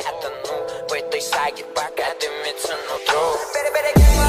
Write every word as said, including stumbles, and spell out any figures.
afternoon. Pues estoy psychic, Pragati, me turn no throw.